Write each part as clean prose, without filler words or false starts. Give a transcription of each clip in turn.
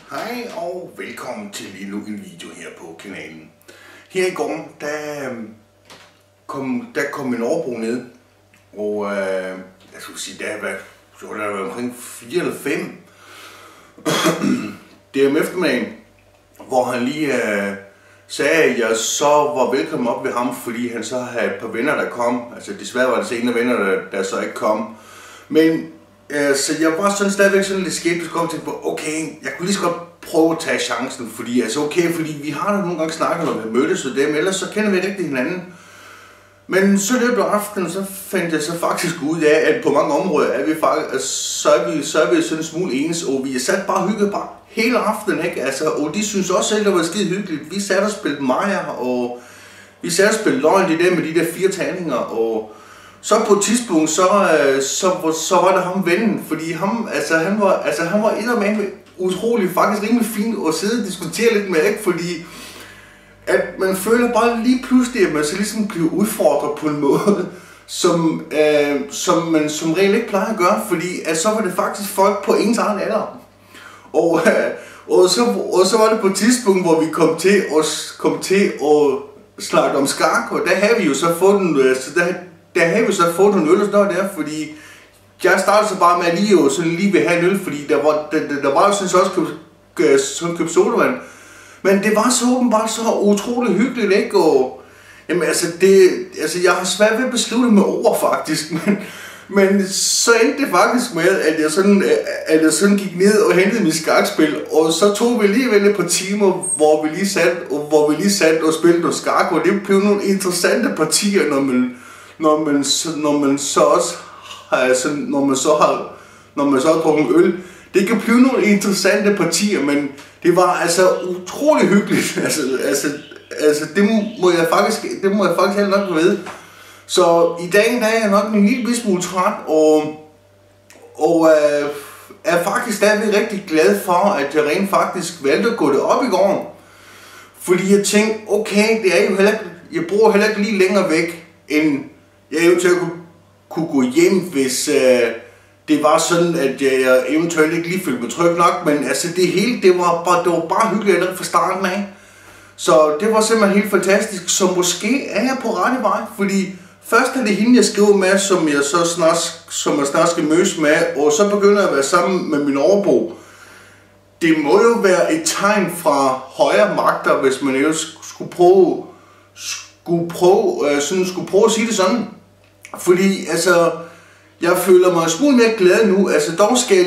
Hej og velkommen til endnu en video her på kanalen. Her i går, der kom min overbo ned, og jeg skulle sige, der har været omkring 4 eller 5. Det er om eftermiddagen, hvor han lige sagde, at jeg så var velkommen op ved ham, fordi han så havde et par venner, der kom. Altså desværre var det så en af venner, der så ikke kom. Men så jeg var sådan stadigvæk sådan lidt skeptisk og tænkte på, okay, jeg kunne lige så godt prøve at tage chancen, fordi fordi vi har da nogle gange snakket, når vi har mødtes og dem, ellers så kender vi ikke hinanden. Men så løbet af aftenen, så fandt jeg så faktisk ud af, at på mange områder er vi faktisk, så er vi sådan en smule ens, og vi er sat bare hygget bare hele aftenen, ikke? Altså, og de synes også selv, det var skide hyggeligt. Vi satte og spillede Maja, og vi satte og spillede løgn, det der med de der 4 terninger, og så på et tidspunkt, så var det ham vennen, fordi han var eddermame utrolig, faktisk rimelig fint at sidde og diskutere lidt med, ikke? Fordi at man føler bare lige pludselig, at man så ligesom bliver udfordret på en måde, som man som regel ikke plejer at gøre, fordi at så var det faktisk folk på ens egen alder. Og så var det på et tidspunkt, hvor vi kom til at snakke om skak, og der havde vi jo så fået en, øl og sådan noget der, fordi jeg startede så bare med at lige vil have en øl, fordi der var jo sådan også købt sodavand. Men det var så åbenbart så utrolig hyggeligt, ikke? Og jamen jeg har svært ved at beskrive det med ord faktisk, men så endte det faktisk med, at jeg sådan gik ned og hentede mit skakspil, og så tog vi alligevel et par timer, hvor vi lige satte og spillede noget skak, og det blev nogle interessante partier, når man så har drukket øl. Det kan blive nogle interessante partier, men det var altså utrolig hyggeligt. Det må jeg faktisk heller nok vide. Så i dag er jeg nok en lille smule træt, og er faktisk stadigvæk rigtig glad for, at jeg rent faktisk valgte at gå det op i går. Fordi jeg tænkte, okay, det er jo heller ikke, jeg bruger heller ikke lige længere væk, end jeg eventuelt kunne gå hjem, hvis det var sådan, at jeg eventuelt ikke lige følte mig tryg nok. Men altså det hele, det var bare hyggeligt allerede fra starten af. Så det var simpelthen helt fantastisk. Så måske er jeg på rette vej, fordi først er det hende, jeg skriver med, som jeg snart skal mødes med, og så begynder jeg at være sammen med min overbo. Det må jo være et tegn fra højere magter, hvis man jo skulle prøve at sige det sådan. Fordi altså, jeg føler mig en smule mere glad nu. Altså dog skal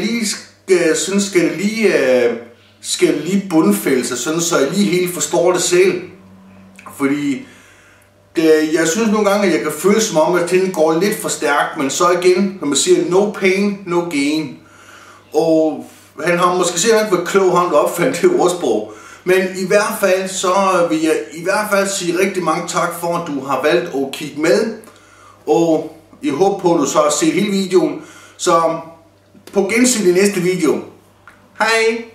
det lige bundfælde sig, sådan så jeg lige helt forstår det selv. Fordi jeg synes nogle gange, at jeg kan føle som om, at tingene går lidt for stærkt, men så igen, når man siger no pain, no gain. Og han har måske sikkert ikke været klog, han der opfandt det ordsprog. Men i hvert fald, så vil jeg sige rigtig mange tak for, at du har valgt at kigge med. Og jeg håber på, at du så har set hele videoen. Så på gensyn i næste video. Hej!